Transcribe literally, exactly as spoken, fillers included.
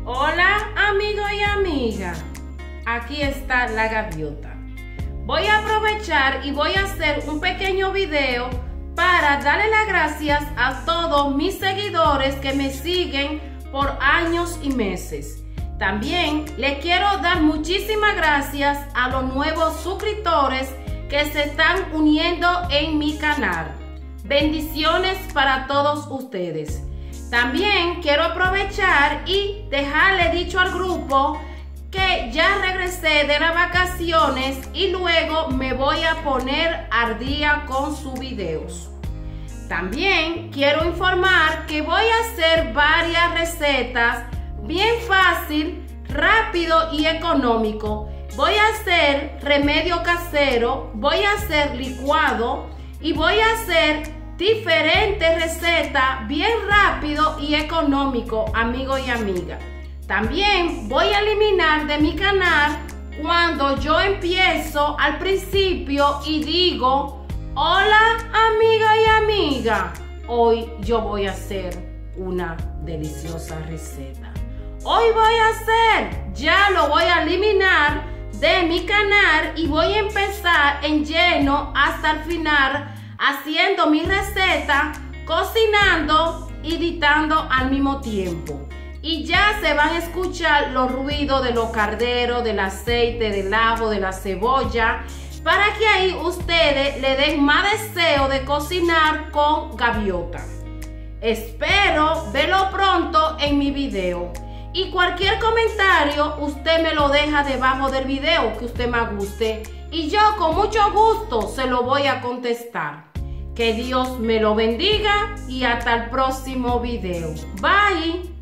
Hola amigo y amiga, aquí está la gaviota. Voy a aprovechar y voy a hacer un pequeño video para darle las gracias a todos mis seguidores que me siguen por años y meses. También le quiero dar muchísimas gracias a los nuevos suscriptores que se están uniendo en mi canal. Bendiciones para todos ustedes. También quiero aprovechar y dejarle dicho al grupo que ya regresé de las vacaciones y luego me voy a poner al día con sus videos. También quiero informar que voy a hacer varias recetas bien fácil, rápido y económico. Voy a hacer remedio casero, voy a hacer licuado y voy a hacer diferentes recetas bien rápido y económico, amigo y amiga. También voy a eliminar de mi canal cuando yo empiezo al principio y digo: hola amiga y amiga, hoy yo voy a hacer una deliciosa receta. Hoy voy a hacer, ya lo voy a eliminar de mi canal y voy a empezar en lleno hasta el final haciendo mi receta, cocinando y editando al mismo tiempo. Y ya se van a escuchar los ruidos de los carderos, del aceite, del ajo, de la cebolla, para que ahí ustedes le den más deseo de cocinar con gaviota. Espero verlo pronto en mi video. Y cualquier comentario usted me lo deja debajo del video que usted me guste. Y yo con mucho gusto se lo voy a contestar. Que Dios me lo bendiga y hasta el próximo video. Bye.